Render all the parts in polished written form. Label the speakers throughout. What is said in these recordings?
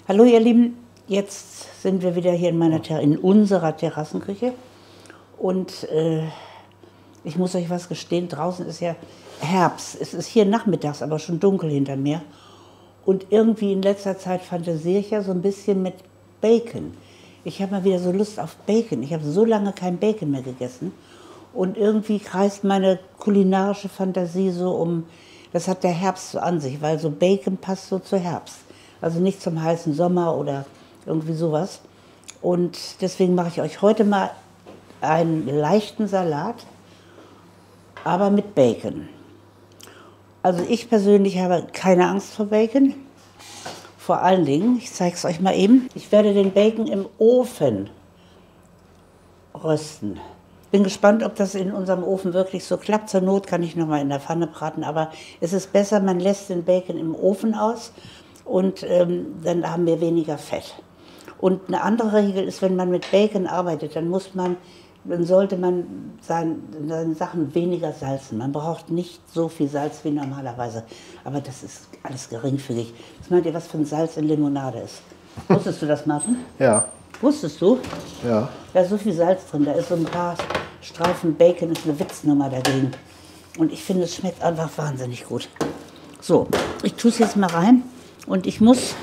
Speaker 1: Hallo ihr Lieben, jetzt sind wir wieder hier in unserer Terrassenküche und ich muss euch was gestehen, draußen ist ja Herbst. Es ist hier nachmittags, aber schon dunkel hinter mir und irgendwie in letzter Zeit fantasiere ich ja so ein bisschen mit Bacon. Ich habe mal wieder so Lust auf Bacon. Ich habe so lange kein Bacon mehr gegessen und irgendwie kreist meine kulinarische Fantasie so um, das hat der Herbst so an sich, weil so Bacon passt so zu Herbst. Also nicht zum heißen Sommer oder irgendwie sowas. Und deswegen mache ich euch heute mal einen leichten Salat, aber mit Bacon. Also ich persönlich habe keine Angst vor Bacon. Vor allen Dingen, ich zeige es euch mal eben, ich werde den Bacon im Ofen rösten. Bin gespannt, ob das in unserem Ofen wirklich so klappt. Zur Not kann ich noch mal in der Pfanne braten, aber es ist besser, man lässt den Bacon im Ofen aus. Und dann haben wir weniger Fett. Und eine andere Regel ist, wenn man mit Bacon arbeitet, dann sollte man seine Sachen weniger salzen. Man braucht nicht so viel Salz wie normalerweise. Aber das ist alles geringfügig. Was meint ihr, was für ein Salz in Limonade ist? Wusstest du das, Martin?
Speaker 2: Ja.
Speaker 1: Wusstest du?
Speaker 2: Ja.
Speaker 1: Da ist so viel Salz drin, da ist so ein paar Streifen Bacon, ist eine Witznummer dagegen. Und ich finde, es schmeckt einfach wahnsinnig gut. So, ich tue es jetzt mal rein. Und ich muss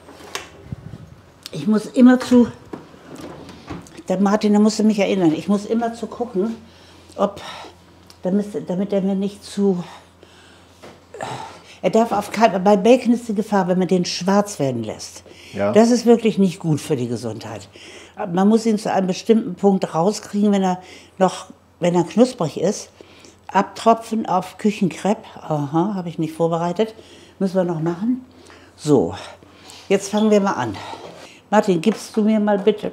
Speaker 1: immer Martin, da musst du mich erinnern, ich muss immer zu gucken, damit er mir nicht bei Bacon ist die Gefahr, wenn man den schwarz werden lässt.
Speaker 2: Ja.
Speaker 1: Das ist wirklich nicht gut für die Gesundheit. Man muss ihn zu einem bestimmten Punkt rauskriegen, wenn er knusprig ist. Abtropfen auf Küchenkrepp, aha, habe ich nicht vorbereitet, müssen wir noch machen. So, jetzt fangen wir mal an. Martin, gibst du mir mal bitte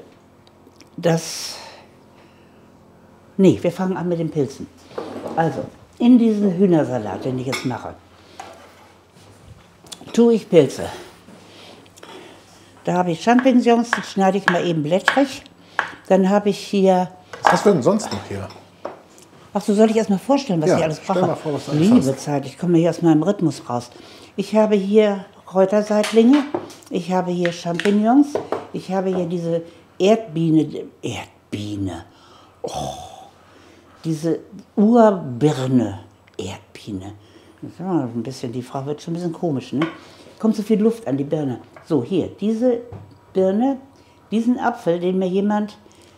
Speaker 1: wir fangen an mit den Pilzen. Also, in diesen Hühnersalat, den ich jetzt mache, tue ich Pilze. Da habe ich Champignons, die schneide ich mal eben blättrig. Dann habe ich hier...
Speaker 2: Was hast du denn sonst noch hier?
Speaker 1: Ach so, soll ich erst mal vorstellen, was
Speaker 2: Ja,
Speaker 1: ich alles brauche?
Speaker 2: stell mal vor, was du alles
Speaker 1: Liebe
Speaker 2: hast.
Speaker 1: Zeit, ich komme hier aus meinem Rhythmus raus. Ich habe hier Kräuterseitlinge, ich habe hier Champignons, ich habe hier diese Erdbiene, diese Urbirne, Erdbiene. Das ist immer ein bisschen, die Frau wird schon ein bisschen komisch, ne? Kommt so viel Luft an die Birne. So, hier, diese Birne, diesen Apfel, den mir jemand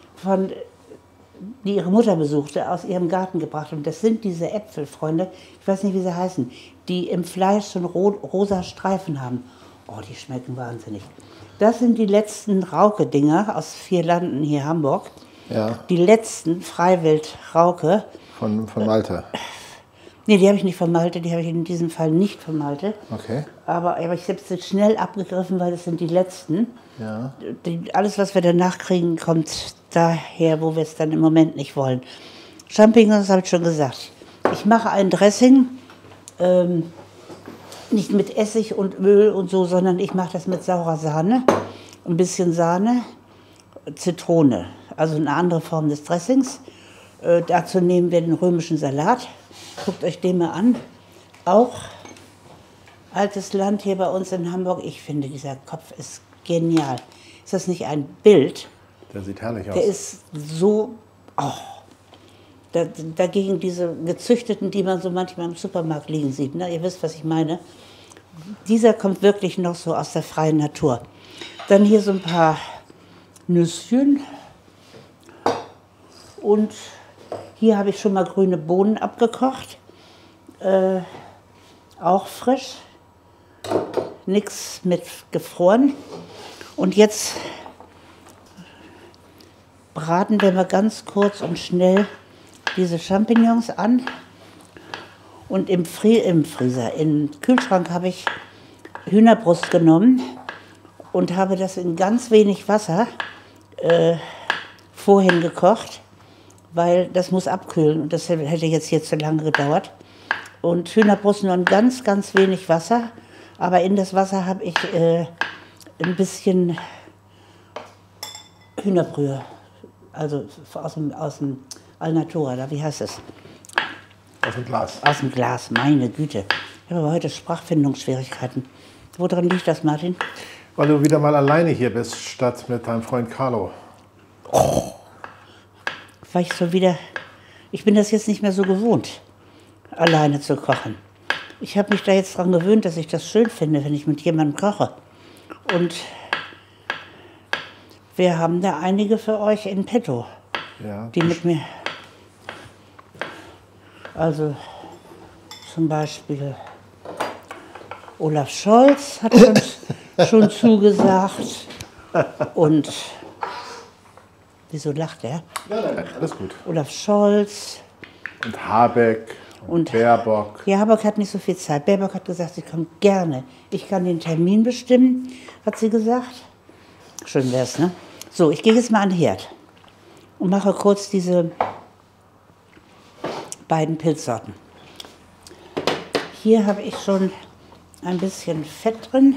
Speaker 1: die ihre Mutter besuchte, aus ihrem Garten gebracht. Und das sind diese Äpfel, Freunde, ich weiß nicht, wie sie heißen, die im Fleisch so rosa Streifen haben. Oh, die schmecken wahnsinnig. Das sind die letzten Rauke-Dinger aus Vierlanden hier Hamburg.
Speaker 2: Ja.
Speaker 1: Die letzten Freiwild-Rauke.
Speaker 2: Von Malte.
Speaker 1: Nee, die habe ich nicht von Malte, die habe ich in diesem Fall nicht von Malte.
Speaker 2: Okay.
Speaker 1: Aber ich habe sie schnell abgegriffen, weil das sind die letzten.
Speaker 2: Ja.
Speaker 1: Alles, was wir danach kriegen, kommt daher, wo wir es dann im Moment nicht wollen. Champignons habe ich schon gesagt. Ich mache ein Dressing, nicht mit Essig und Öl und so, sondern ich mache das mit saurer Sahne, ein bisschen Sahne, Zitrone, also eine andere Form des Dressings. Dazu nehmen wir den römischen Salat. Guckt euch den mal an. Auch altes Land hier bei uns in Hamburg. Ich finde, dieser Kopf ist genial. Ist das nicht ein Bild?
Speaker 2: Der sieht herrlich aus.
Speaker 1: Der ist so... Oh, dagegen diese gezüchteten, die man so manchmal im Supermarkt liegen sieht. Ne? Ihr wisst, was ich meine. Dieser kommt wirklich noch so aus der freien Natur. Dann hier so ein paar Nüsschen. Und hier habe ich schon mal grüne Bohnen abgekocht. Auch frisch. Nichts mit gefroren. Und jetzt braten wir mal ganz kurz und schnell diese Champignons an. Und im Kühlschrank habe ich Hühnerbrust genommen und habe das in ganz wenig Wasser vorhin gekocht, weil das muss abkühlen und das hätte jetzt hier zu lange gedauert. Und Hühnerbrust nur in ganz, ganz wenig Wasser, aber in das Wasser habe ich ein bisschen Hühnerbrühe, also aus dem Alnatura, da, wie heißt es?
Speaker 2: Aus dem Glas.
Speaker 1: Aus dem Glas, meine Güte. Ich habe aber heute Sprachfindungsschwierigkeiten. Woran liegt das, Martin?
Speaker 2: Weil du wieder mal alleine hier bist, statt mit deinem Freund Carlo.
Speaker 1: Weil ich so wieder, ich bin das jetzt nicht mehr so gewohnt, alleine zu kochen. Ich habe mich da jetzt dran gewöhnt, dass ich das schön finde, wenn ich mit jemandem koche. Und wir haben da einige für euch in petto,
Speaker 2: Ja.
Speaker 1: die mit mir, also zum Beispiel Olaf Scholz hat schon zugesagt. Und wieso lacht er?
Speaker 2: Nein, alles gut.
Speaker 1: Olaf Scholz.
Speaker 2: Und Habeck und Baerbock.
Speaker 1: Ja, Habeck hat nicht so viel Zeit. Baerbock hat gesagt, sie kommt gerne. Ich kann den Termin bestimmen, hat sie gesagt. Schön wär's, ne? So, ich gehe jetzt mal an den Herd und mache kurz diese beiden Pilzsorten. Hier habe ich schon ein bisschen Fett drin.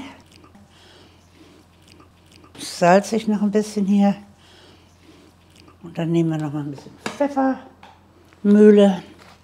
Speaker 1: Salze ich noch ein bisschen hier. Und dann nehmen wir noch mal ein bisschen Pfeffer, Mühle.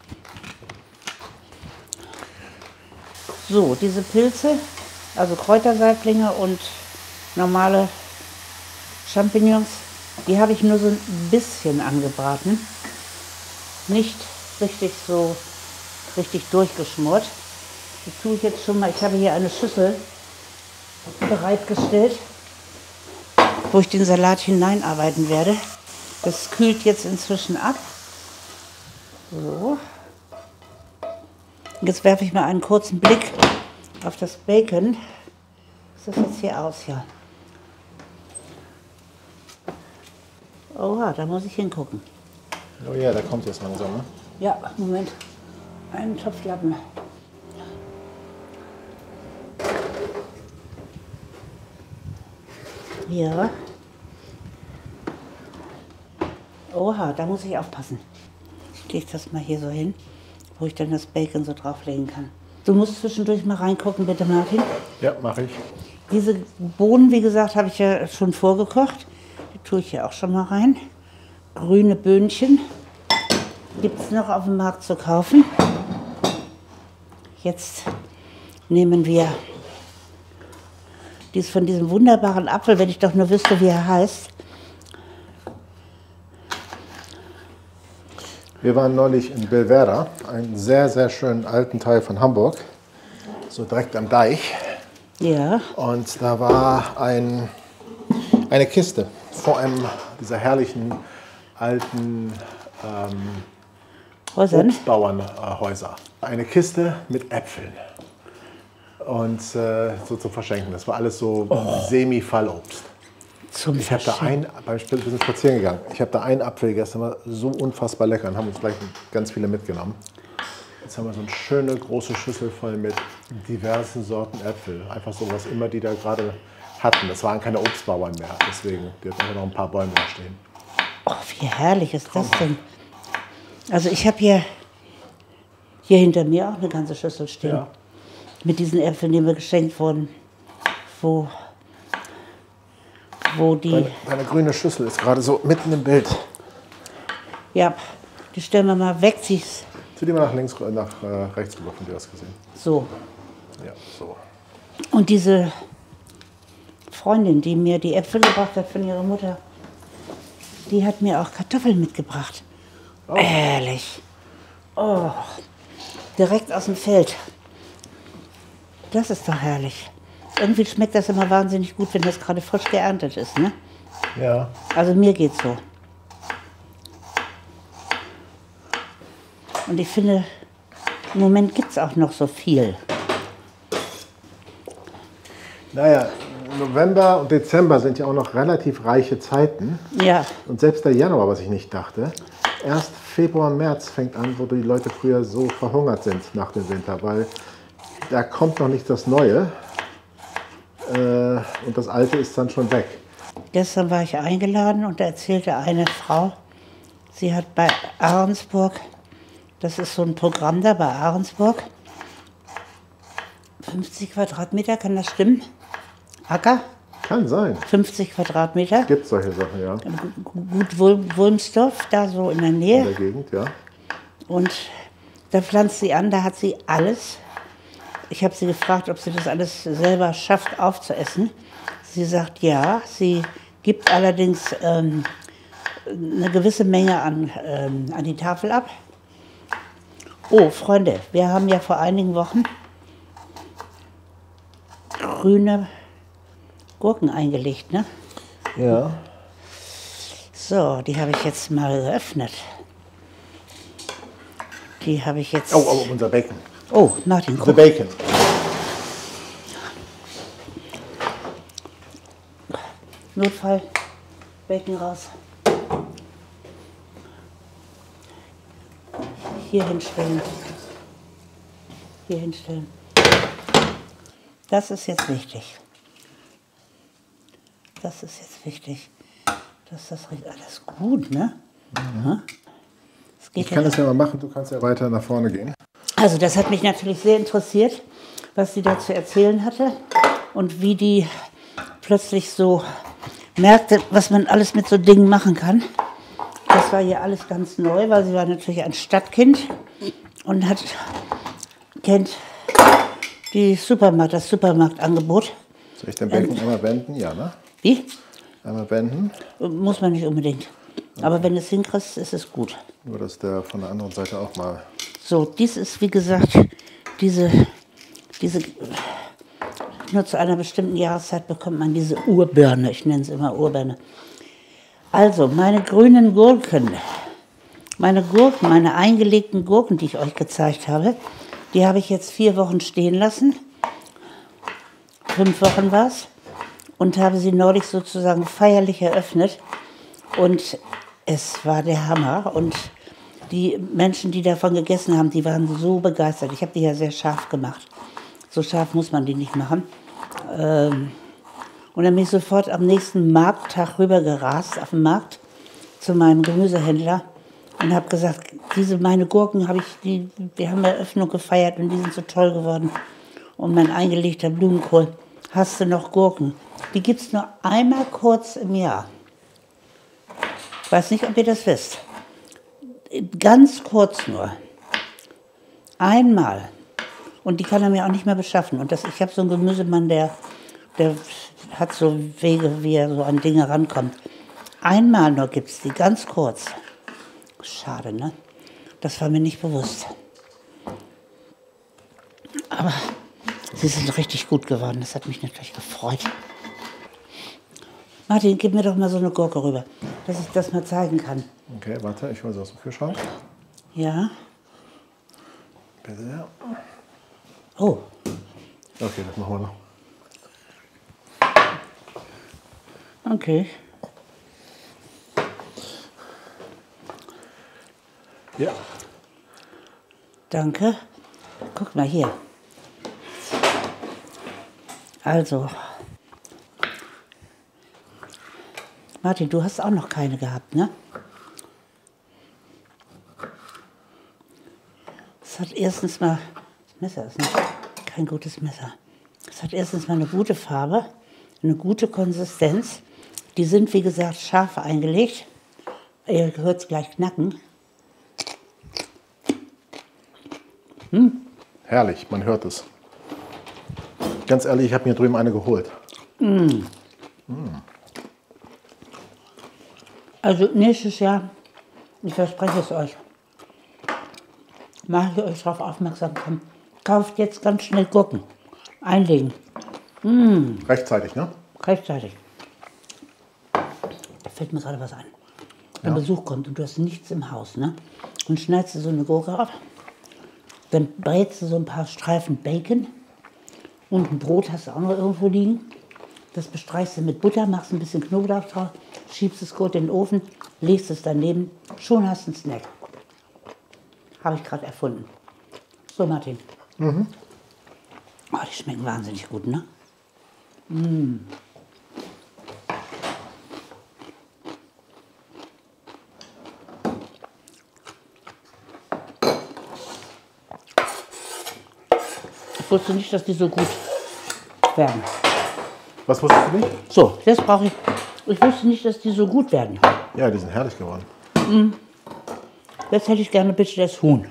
Speaker 1: So, diese Pilze, also Kräuterseitlinge und normale Champignons, die habe ich nur so ein bisschen angebraten. Nicht richtig durchgeschmort. Die tue ich jetzt schon mal. Ich habe hier eine Schüssel bereitgestellt, wo ich den Salat hineinarbeiten werde. Das kühlt jetzt inzwischen ab. So. Jetzt werfe ich mal einen kurzen Blick auf das Bacon. Was sieht das jetzt hier aus? Ja. Oha, da muss ich hingucken.
Speaker 2: Oh ja, der kommt jetzt langsam, ne?
Speaker 1: Ja, Moment. Einen Topflappen. Ja. Oha, da muss ich aufpassen. Ich lege das mal hier so hin, wo ich dann das Bacon so drauflegen kann. Du musst zwischendurch mal reingucken, bitte, Martin.
Speaker 2: Ja, mache ich.
Speaker 1: Diese Bohnen, wie gesagt, habe ich ja schon vorgekocht. Die tue ich hier auch schon mal rein. Grüne Böhnchen gibt es noch auf dem Markt zu kaufen. Jetzt nehmen wir dies von diesem wunderbaren Apfel, wenn ich doch nur wüsste, wie er heißt.
Speaker 2: Wir waren neulich in Belvedere, einen sehr, sehr schönen alten Teil von Hamburg, so direkt am Deich.
Speaker 1: Ja.
Speaker 2: Und da war eine Kiste vor einem dieser herrlichen alten Obstbauernhäuser. Eine Kiste mit Äpfeln und so zum Verschenken. Das war alles so Semi-Fallobst. Ich habe da wir sind spazieren gegangen. Ich habe da einen Apfel gegessen, der war so unfassbar lecker und haben uns gleich ganz viele mitgenommen. Jetzt haben wir so eine schöne große Schüssel voll mit diversen Sorten Äpfel. Einfach so, was immer die da gerade hatten. Das waren keine Obstbauern mehr, deswegen. Die hatten einfach noch ein paar Bäume da stehen.
Speaker 1: Oh, wie herrlich ist das denn? Also ich habe hier hinter mir auch eine ganze Schüssel stehen.
Speaker 2: Ja.
Speaker 1: Mit diesen Äpfeln, die mir geschenkt wurden. Wo die...
Speaker 2: Deine grüne Schüssel ist gerade so mitten im Bild.
Speaker 1: Ja, die stellen wir mal weg.
Speaker 2: Zieh die mal nach rechts rüber, von dir aus gesehen.
Speaker 1: So.
Speaker 2: Ja, so.
Speaker 1: Und diese Freundin, die mir die Äpfel gebracht hat von ihrer Mutter, die hat mir auch Kartoffeln mitgebracht. Oh. Ehrlich. Oh, direkt aus dem Feld. Das ist doch herrlich. Irgendwie schmeckt das immer wahnsinnig gut, wenn das gerade frisch geerntet ist, ne?
Speaker 2: Ja.
Speaker 1: Also mir geht's so. Und ich finde, im Moment gibt es auch noch so viel.
Speaker 2: Naja, November und Dezember sind ja auch noch relativ reiche Zeiten.
Speaker 1: Ja.
Speaker 2: Und selbst der Januar, was ich nicht dachte, erst Februar, März fängt an, wo die Leute früher so verhungert sind nach dem Winter, weil da kommt noch nicht das Neue und das Alte ist dann schon weg.
Speaker 1: Gestern war ich eingeladen und da erzählte eine Frau, sie hat bei Ahrensburg, das ist so ein Programm da bei Ahrensburg, 50 Quadratmeter, kann das stimmen? Acker?
Speaker 2: Kann sein.
Speaker 1: 50 Quadratmeter.
Speaker 2: Gibt solche Sachen, ja.
Speaker 1: Gut Wulmsdorf, da so in der Nähe.
Speaker 2: In der Gegend, ja.
Speaker 1: Und da pflanzt sie an, da hat sie alles. Ich habe sie gefragt, ob sie das alles selber schafft aufzuessen. Sie sagt ja, sie gibt allerdings eine gewisse Menge an die Tafel ab. Oh, Freunde, wir haben ja vor einigen Wochen grüne Gurken eingelegt, ne?
Speaker 2: Ja.
Speaker 1: So, die habe ich jetzt mal geöffnet. Die habe ich jetzt...
Speaker 2: Oh, unser Bacon.
Speaker 1: Oh, Martin,
Speaker 2: The
Speaker 1: guck.
Speaker 2: Bacon.
Speaker 1: Notfall, Bacon raus. Hier hinstellen. Hier hinstellen. Das ist jetzt wichtig. Das ist jetzt wichtig. Dass das alles gut, ne? Mhm.
Speaker 2: Ich kann das ja mal machen, du kannst ja weiter nach vorne gehen.
Speaker 1: Also das hat mich natürlich sehr interessiert, was sie da zu erzählen hatte und wie die plötzlich so merkte, was man alles mit so Dingen machen kann. Das war ihr alles ganz neu, weil sie war natürlich ein Stadtkind und kennt das Supermarktangebot.
Speaker 2: Soll ich den Bacon einmal wenden? Ja, ne?
Speaker 1: Wie?
Speaker 2: Einmal wenden.
Speaker 1: Muss man nicht unbedingt. Aber wenn du es hinkriegst, ist es gut.
Speaker 2: Nur, dass der von der anderen Seite auch mal...
Speaker 1: So, dies ist wie gesagt, diese nur zu einer bestimmten Jahreszeit bekommt man diese Urbirne, ich nenne es immer Urbirne. Also, meine grünen Gurken, meine eingelegten Gurken, die ich euch gezeigt habe, die habe ich jetzt 4 Wochen stehen lassen. 5 Wochen war es. Und habe sie neulich sozusagen feierlich eröffnet. Und es war der Hammer. Und die Menschen, die davon gegessen haben, die waren so begeistert. Ich habe die ja sehr scharf gemacht. So scharf muss man die nicht machen. Und dann bin ich sofort am nächsten Markttag rübergerast auf den Markt zu meinem Gemüsehändler und habe gesagt, meine Gurken wir haben Eröffnung gefeiert und die sind so toll geworden. Und mein eingelegter Blumenkohl, hast du noch Gurken? Die gibt es nur einmal kurz im Jahr. Ich weiß nicht, ob ihr das wisst. Ganz kurz nur. Einmal. Und die kann er mir auch nicht mehr beschaffen. Und ich habe so einen Gemüsemann, der hat so Wege, wie er so an Dinge rankommt. Einmal nur gibt es die, ganz kurz. Schade, ne? Das war mir nicht bewusst. Aber sie sind richtig gut geworden. Das hat mich natürlich gefreut. Martin, gib mir doch mal so eine Gurke rüber, dass ich das mal zeigen kann.
Speaker 2: Okay, warte, ich hole sie aus dem Kühlschrank.
Speaker 1: Ja.
Speaker 2: Bitte, ja.
Speaker 1: Oh.
Speaker 2: Okay, das machen wir noch.
Speaker 1: Okay.
Speaker 2: Ja.
Speaker 1: Danke. Guck mal hier. Also. Martin, du hast auch noch keine gehabt, ne? Es hat erstens mal, das Messer ist kein gutes Messer. Es hat erstens mal eine gute Farbe, eine gute Konsistenz. Die sind, wie gesagt, scharf eingelegt. Ihr hört es gleich knacken.
Speaker 2: Herrlich, man hört es. Ganz ehrlich, ich habe mir drüben eine geholt.
Speaker 1: Also nächstes Jahr, ich verspreche es euch, mache ich euch darauf aufmerksam. Kauft jetzt ganz schnell Gurken. Einlegen.
Speaker 2: Rechtzeitig, ne?
Speaker 1: Rechtzeitig. Da fällt mir gerade was ein. Wenn Besuch kommt und du hast nichts im Haus, ne? Und schneidest du so eine Gurke auf, dann brätst du so ein paar Streifen Bacon und ein Brot hast du auch noch irgendwo liegen. Das bestreichst du mit Butter, machst ein bisschen Knoblauch drauf, schiebst es kurz in den Ofen, legst es daneben, schon hast du einen Snack. Habe ich gerade erfunden. So, Martin. Oh, die schmecken wahnsinnig gut, ne? Ich wusste nicht, dass die so gut werden.
Speaker 2: Was wusstest du nicht?
Speaker 1: So, jetzt brauche ich. Ich wusste nicht, dass die so gut werden.
Speaker 2: Ja, die sind herrlich geworden.
Speaker 1: Jetzt hätte ich gerne bitte das Huhn.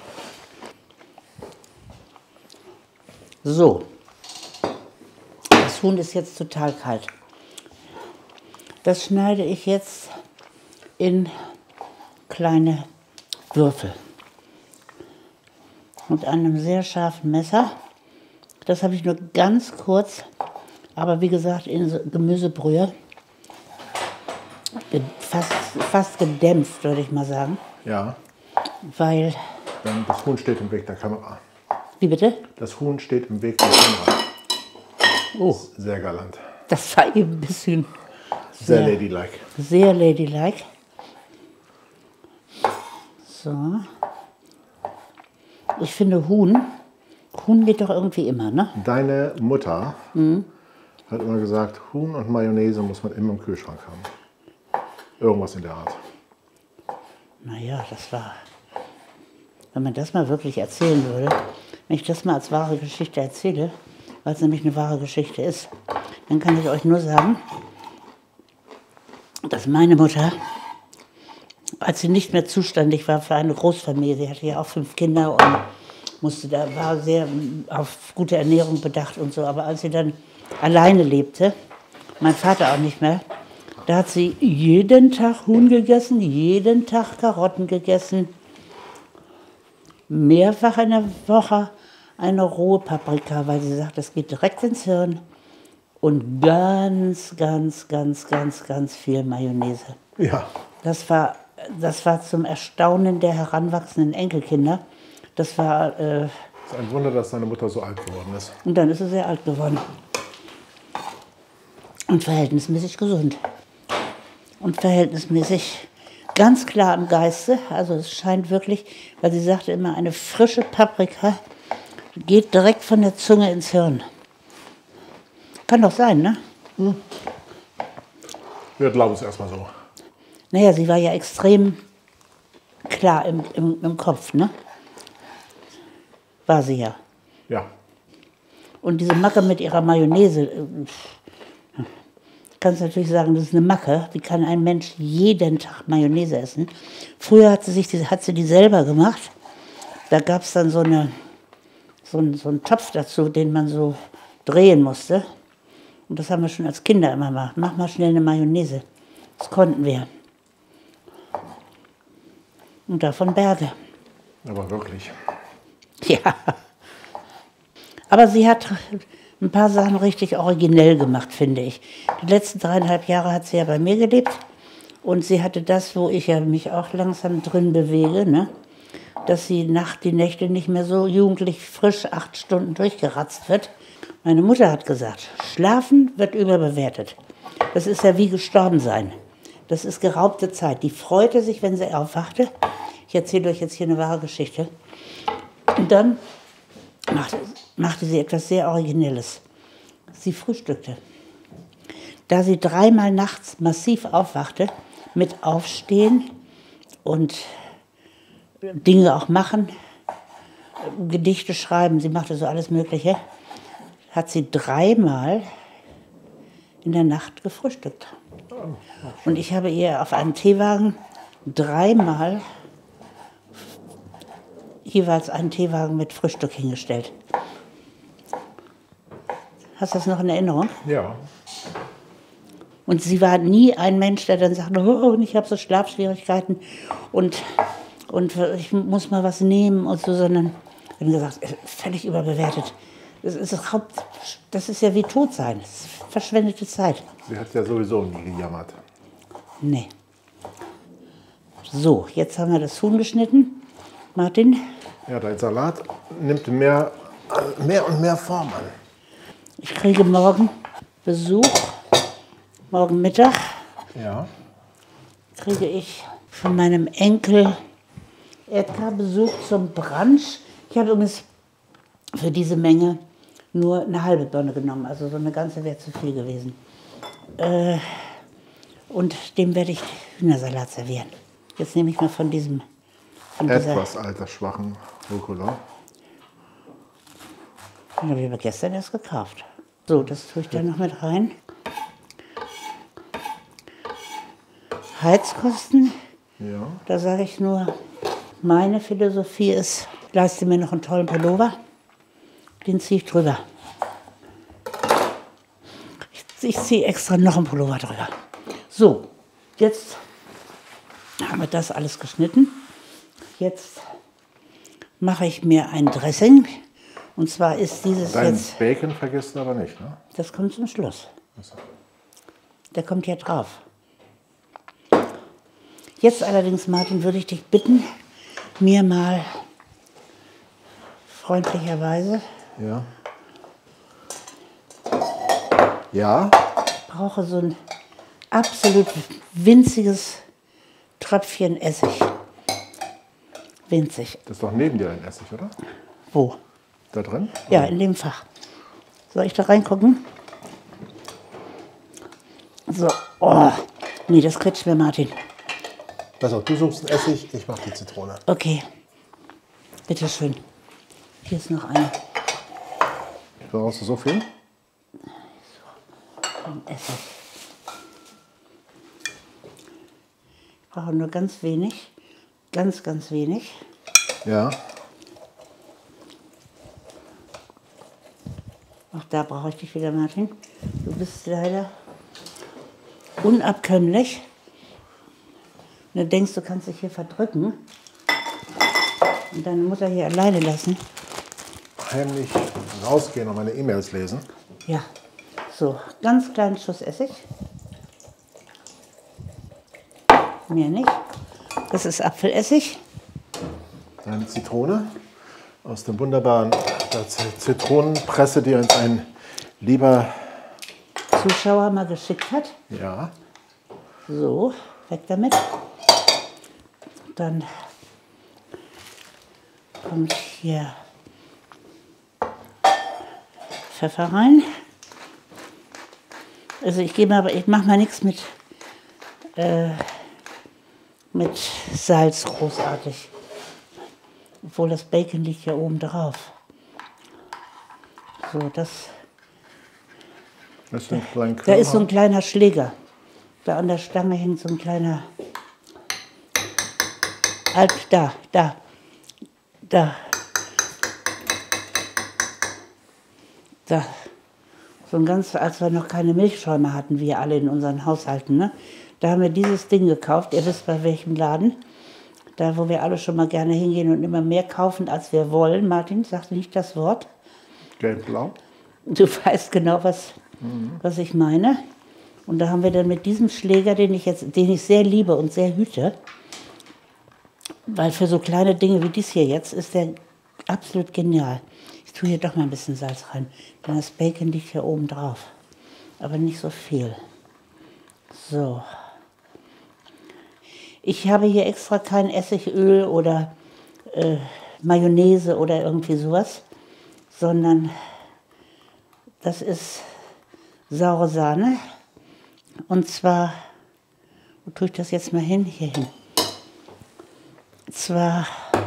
Speaker 1: So. Das Das Huhn ist jetzt total kalt. Das schneide ich jetzt in kleine Würfel. Mit einem sehr scharfen Messer. Das habe ich nur ganz kurz, aber wie gesagt in Gemüsebrühe. Fast gedämpft, würde ich mal sagen.
Speaker 2: Ja.
Speaker 1: Weil...
Speaker 2: Das Huhn steht im Weg der Kamera.
Speaker 1: Wie bitte?
Speaker 2: Das Huhn steht im Weg der Kamera.
Speaker 1: Oh.
Speaker 2: Sehr galant.
Speaker 1: Das war eben ein bisschen...
Speaker 2: Sehr ladylike.
Speaker 1: Sehr ladylike. So. Ich finde Huhn geht doch irgendwie immer, ne?
Speaker 2: Deine Mutter hat immer gesagt, Huhn und Mayonnaise muss man immer im Kühlschrank haben. Irgendwas in der Art.
Speaker 1: Naja, das war... Wenn man das mal wirklich erzählen würde, wenn ich das mal als wahre Geschichte erzähle, weil es nämlich eine wahre Geschichte ist, dann kann ich euch nur sagen, dass meine Mutter, als sie nicht mehr zuständig war für eine Großfamilie, sie hatte ja auch 5 Kinder und war sehr auf gute Ernährung bedacht und so, aber als sie dann alleine lebte, mein Vater auch nicht mehr, da hat sie jeden Tag Huhn gegessen, jeden Tag Karotten gegessen, mehrfach in der Woche eine rohe Paprika, weil sie sagt, das geht direkt ins Hirn. Und ganz viel Mayonnaise.
Speaker 2: Ja.
Speaker 1: Das war zum Erstaunen der heranwachsenden Enkelkinder. Das war...
Speaker 2: Es ist ein Wunder, dass deine Mutter so alt geworden ist.
Speaker 1: Und dann ist sie sehr alt geworden. Und verhältnismäßig gesund. Und verhältnismäßig ganz klar im Geiste. Also es scheint wirklich, weil sie sagte immer, eine frische Paprika geht direkt von der Zunge ins Hirn. Kann doch sein, ne?
Speaker 2: Wir glauben es erstmal so.
Speaker 1: Naja, sie war ja extrem klar im Kopf, ne? War sie ja.
Speaker 2: Ja.
Speaker 1: Und diese Macke mit ihrer Mayonnaise, kannst natürlich sagen, das ist eine Macke. Wie kann ein Mensch jeden Tag Mayonnaise essen? Früher hat sie die selber gemacht. Da gab es dann so einen Topf dazu, den man so drehen musste. Und das haben wir schon als Kinder immer gemacht. Mach mal schnell eine Mayonnaise. Das konnten wir. Und davon Berge.
Speaker 2: Aber wirklich.
Speaker 1: Ja. Aber sie hat ein paar Sachen richtig originell gemacht, finde ich. Die letzten 3,5 Jahre hat sie ja bei mir gelebt. Und sie hatte das, wo ich ja mich auch langsam drin bewege, ne? Dass sie die Nächte nicht mehr so jugendlich frisch 8 Stunden durchgeratzt wird. Meine Mutter hat gesagt, Schlafen wird überbewertet. Das ist ja wie gestorben sein. Das ist geraubte Zeit. Die freute sich, wenn sie aufwachte. Ich erzähle euch jetzt hier eine wahre Geschichte. Und dann machte sie etwas sehr Originelles. Sie frühstückte. Da sie 3-mal nachts massiv aufwachte, mit Aufstehen und Dinge auch machen, Gedichte schreiben, sie machte so alles Mögliche, hat sie 3-mal in der Nacht gefrühstückt. Und ich habe ihr auf einem Teewagen 3-mal jeweils einen Teewagen mit Frühstück hingestellt. Hast du das noch in Erinnerung?
Speaker 2: Ja.
Speaker 1: Und sie war nie ein Mensch, der dann sagt, oh, ich habe so Schlafschwierigkeiten und ich muss mal was nehmen und so, sondern dann gesagt, völlig überbewertet. Das ist ja wie tot sein, das ist verschwendete Zeit.
Speaker 2: Sie hat ja sowieso nie gejammert.
Speaker 1: Nee. So, jetzt haben wir das Huhn geschnitten. Martin?
Speaker 2: Ja, dein Salat nimmt mehr und mehr Form an.
Speaker 1: Ich kriege morgen Besuch. Morgen Mittag
Speaker 2: Ja.
Speaker 1: kriege ich von meinem Enkel Edgar Besuch zum Brunch. Ich habe übrigens für diese Menge nur eine halbe Birne genommen, also so eine ganze wäre zu viel gewesen. Und dem werde ich Hühnersalat servieren. Jetzt nehme ich mal von dieser
Speaker 2: Etwas altersschwachen Rucola.
Speaker 1: Den habe ich aber gestern erst gekauft. So, das tue ich da noch mit rein. Heizkosten,
Speaker 2: Ja.
Speaker 1: da sage ich nur, meine Philosophie ist, leiste mir noch einen tollen Pullover, den ziehe ich drüber. Ich ziehe extra noch einen Pullover drüber. So, jetzt haben wir das alles geschnitten. Jetzt mache ich mir ein Dressing. Und zwar ist dieses
Speaker 2: Dein
Speaker 1: jetzt...
Speaker 2: Bacon vergisst du aber nicht, ne?
Speaker 1: Das kommt zum Schluss.
Speaker 2: Also.
Speaker 1: Der kommt ja drauf. Jetzt allerdings, Martin, würde ich dich bitten, mir mal freundlicherweise...
Speaker 2: Ja. Ja?
Speaker 1: Ich brauche so ein absolut winziges Tröpfchen Essig. Winzig.
Speaker 2: Das ist doch neben dir ein Essig, oder?
Speaker 1: Wo?
Speaker 2: Da drin?
Speaker 1: Ja, in dem Fach. Soll ich da reingucken? So. Oh. Nee, das quetscht mir, Martin.
Speaker 2: Also, du suchst einen Essig, ich mache die Zitrone.
Speaker 1: Okay. Bitteschön. Hier ist noch eine.
Speaker 2: Brauchst du so viel?
Speaker 1: Essig. Ich brauche nur ganz wenig. Ganz, ganz wenig.
Speaker 2: Ja.
Speaker 1: Auch da brauche ich dich wieder, Martin. Du bist leider unabkömmlich. Und du denkst, du kannst dich hier verdrücken und deine Mutter hier alleine lassen.
Speaker 2: Heimlich rausgehen und meine E-Mails lesen.
Speaker 1: Ja, so, ganz kleinen Schuss Essig. Mehr nicht. Das ist Apfelessig.
Speaker 2: Deine Zitrone aus dem wunderbaren Zitronenpresse, die uns ein lieber
Speaker 1: Zuschauer mal geschickt hat.
Speaker 2: Ja.
Speaker 1: So, weg damit. Dann kommt hier Pfeffer rein. Also ich mache mal nichts mit Salz großartig. Obwohl das Bacon liegt ja oben drauf. So, das
Speaker 2: ist ein kleiner
Speaker 1: da ist so ein kleiner Schläger. Da an der Stange hängt so ein kleiner... Halt, da. So ein ganz, als wir noch keine Milchschäume hatten, wir alle in unseren Haushalten, ne? Da haben wir dieses Ding gekauft, ihr wisst bei welchem Laden. Da, wo wir alle schon mal gerne hingehen und immer mehr kaufen, als wir wollen. Martin, sag nicht das Wort.
Speaker 2: Gelb-blau.
Speaker 1: Du weißt genau, was ich meine. Und da haben wir dann mit diesem Schläger, den ich sehr liebe und sehr hüte, weil für so kleine Dinge wie dies hier jetzt ist der absolut genial. Ich tue hier doch mal ein bisschen Salz rein, denn das Bacon liegt hier oben drauf. Aber nicht so viel. So. Ich habe hier extra kein Essigöl oder Mayonnaise oder irgendwie sowas, sondern das ist saure Sahne. Und zwar, wo tue ich das jetzt mal hin? Hier hin. Und zwar...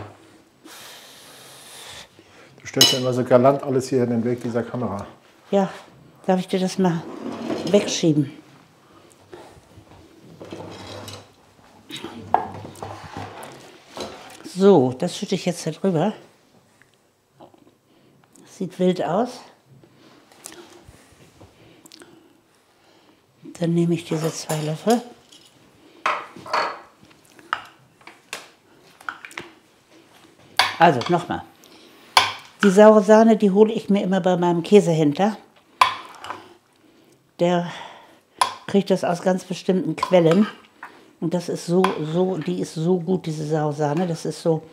Speaker 2: Du stellst ja immer so galant alles hier in den Weg dieser Kamera.
Speaker 1: Ja, darf ich dir das mal wegschieben? So, das schütte ich jetzt da drüber. Sieht wild aus. Dann nehme ich diese 2 Löffel. Also, nochmal. Die saure Sahne, die hole ich mir immer bei meinem Käsehändler. Der kriegt das aus ganz bestimmten Quellen. Und das ist die ist so gut, diese saure Sahne. Das ist so,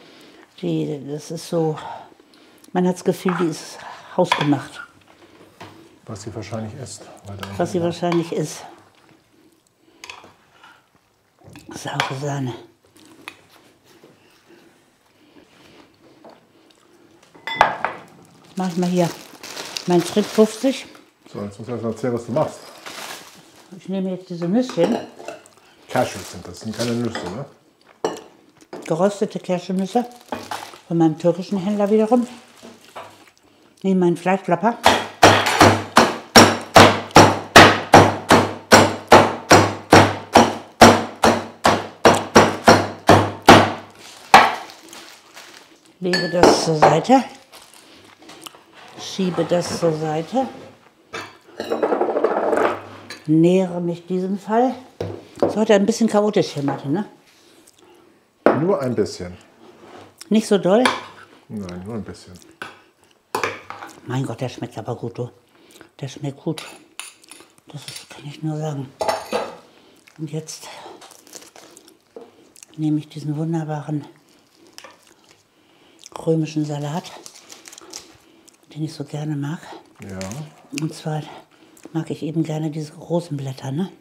Speaker 1: man hat das Gefühl, die ist hausgemacht.
Speaker 2: Was sie wahrscheinlich ist.
Speaker 1: Was sie wahrscheinlich ist. Saure Sahne. Mach ich mal hier mein Schritt 50.
Speaker 2: So, jetzt musst du erst mal erzählen, was du machst.
Speaker 1: Ich nehme jetzt diese Nüsschen.
Speaker 2: Cashews sind sind keine Nüsse, ne?
Speaker 1: Geröstete Cashewnüsse von meinem türkischen Händler wiederum. Nehme meinen Fleischklapper. Lege das zur Seite. Schiebe das zur Seite. nähere mich diesem Fall. Ist heute ein bisschen chaotisch hier, Martin, ne?
Speaker 2: Nur ein bisschen.
Speaker 1: Nicht so doll?
Speaker 2: Nein, nur ein bisschen.
Speaker 1: Mein Gott, der schmeckt aber gut, du. Der schmeckt gut. Kann ich nur sagen. Und jetzt nehme ich diesen wunderbaren römischen Salat, den ich so gerne mag.
Speaker 2: Ja.
Speaker 1: Und zwar mag ich eben gerne diese großen Blätter, ne?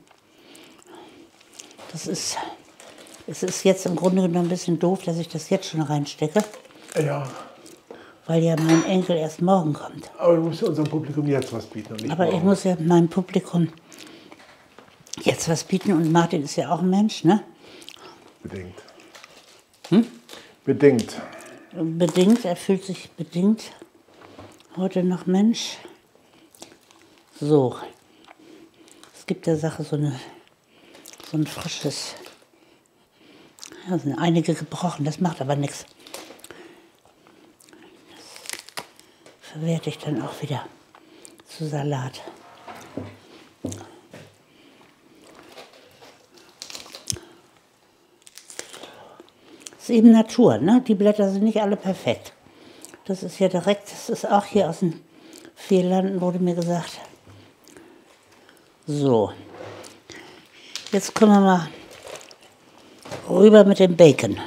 Speaker 1: Es ist jetzt im Grunde genommen ein bisschen doof, dass ich das jetzt schon reinstecke.
Speaker 2: Ja.
Speaker 1: Weil ja mein Enkel erst morgen kommt.
Speaker 2: Aber du musst ja unserem Publikum jetzt was bieten und nicht
Speaker 1: Aber
Speaker 2: morgen.
Speaker 1: ich muss ja meinem Publikum jetzt was bieten. Und Martin ist ja auch ein Mensch, ne?
Speaker 2: Bedingt. Bedingt.
Speaker 1: Bedingt, er fühlt sich bedingt heute noch Mensch. So. Es gibt der Sache so ein frisches. Ja, sind einige gebrochen, das macht aber nichts. Das verwerte ich dann auch wieder zu Salat. Das ist eben Natur, ne? Die Blätter sind nicht alle perfekt. Das ist ja direkt, das ist auch hier aus den Vierlanden, wurde mir gesagt. So. Jetzt kommen wir mal rüber mit dem Bacon.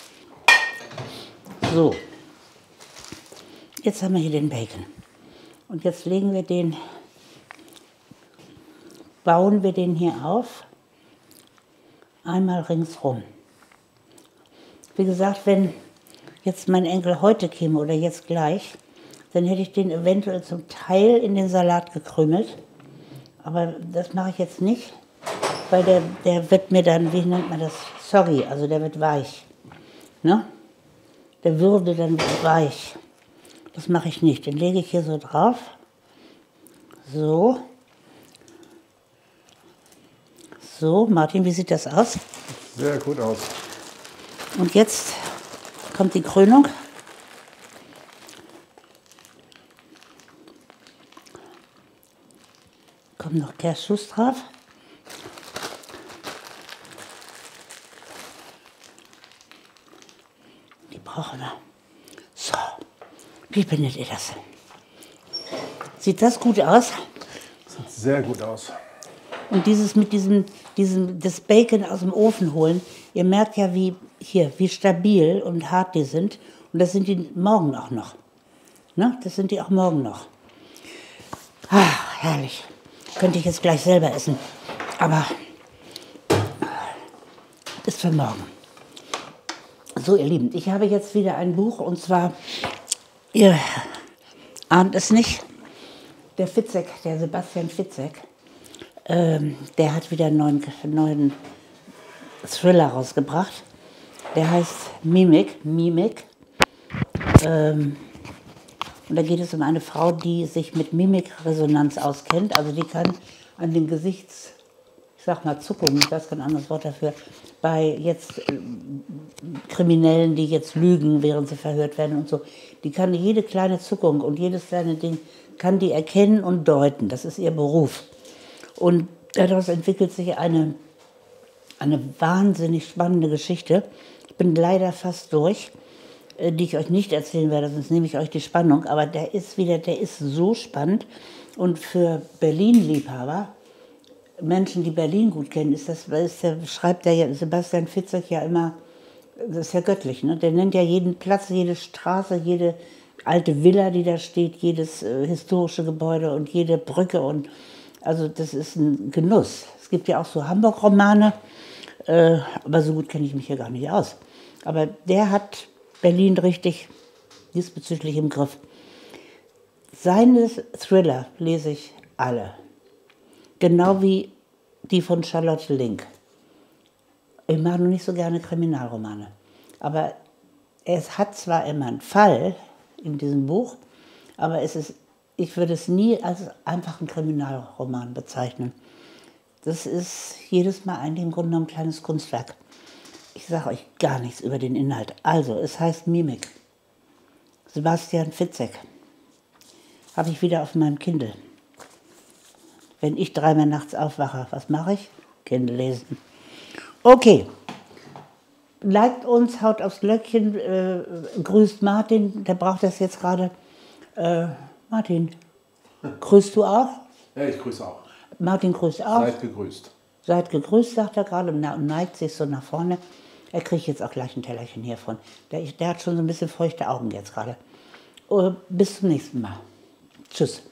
Speaker 1: So. Jetzt haben wir hier den Bacon. Und jetzt bauen wir den hier auf. Einmal ringsrum. Wie gesagt, wenn jetzt mein Enkel heute käme oder jetzt gleich, dann hätte ich den eventuell zum Teil in den Salat gekrümelt. Aber das mache ich jetzt nicht, weil der wird mir dann, wie nennt man das, soggy, also der wird weich. Ne? Der würde dann weich. Das mache ich nicht. Den lege ich hier so drauf. So. So, Martin, wie sieht das aus?
Speaker 2: Sehr gut aus.
Speaker 1: Und jetzt kommt die Krönung. Kommen noch Cashews drauf. Die brauchen wir. So, wie findet ihr das? Sieht das gut aus?
Speaker 2: Sieht sehr gut aus.
Speaker 1: Und das Bacon aus dem Ofen holen, ihr merkt ja, wie stabil und hart die sind. Und das sind die morgen auch noch. Ne? Das sind die auch morgen noch. Ah, herrlich. Könnte ich jetzt gleich selber essen. Aber ist für morgen. So, ihr Lieben, ich habe jetzt wieder ein Buch. Und zwar, ihr ahnt es nicht, der Sebastian Fitzek, der hat wieder einen neuen Thriller rausgebracht. Der heißt Mimik. Und da geht es um eine Frau, die sich mit Mimikresonanz auskennt. Also die kann an den Zuckungen, ich weiß kein anderes Wort dafür, bei jetzt Kriminellen, die jetzt lügen, während sie verhört werden und so, die kann jede kleine Zuckung und jedes kleine Ding, kann die erkennen und deuten. Das ist ihr Beruf. Und daraus entwickelt sich eine wahnsinnig spannende Geschichte. Ich bin leider fast durch, die ich euch nicht erzählen werde, sonst nehme ich euch die Spannung. Aber der ist so spannend. Und für Berlin-Liebhaber, Menschen, die Berlin gut kennen, schreibt der Sebastian Fitzek ja immer, das ist ja göttlich, ne? Der nennt ja jeden Platz, jede Straße, jede alte Villa, die da steht, jedes historische Gebäude und jede Brücke. Und also das ist ein Genuss. Es gibt ja auch so Hamburg-Romane, aber so gut kenne ich mich hier gar nicht aus. Aber der hat Berlin richtig diesbezüglich im Griff. Seine Thriller lese ich alle. Genau wie die von Charlotte Link. Ich mag noch nicht so gerne Kriminalromane. Aber es hat zwar immer einen Fall in diesem Buch, aber ich würde es nie als einfachen Kriminalroman bezeichnen. Das ist jedes Mal eigentlich im Grunde genommen ein kleines Kunstwerk. Ich sage euch gar nichts über den Inhalt. Also, es heißt Mimik. Sebastian Fitzek. Habe ich wieder auf meinem Kindle. Wenn ich dreimal nachts aufwache, was mache ich? Kindle lesen. Okay. Liked uns, haut aufs Glöckchen, grüßt Martin, der braucht das jetzt gerade. Martin, grüßt du auch?
Speaker 2: Ja, ich grüße auch.
Speaker 1: Martin grüßt auch.
Speaker 2: Seid gegrüßt.
Speaker 1: Seid gegrüßt, sagt er gerade und neigt sich so nach vorne. Er kriegt jetzt auch gleich ein Tellerchen hiervon. Der hat schon so ein bisschen feuchte Augen jetzt gerade. Bis zum nächsten Mal. Tschüss.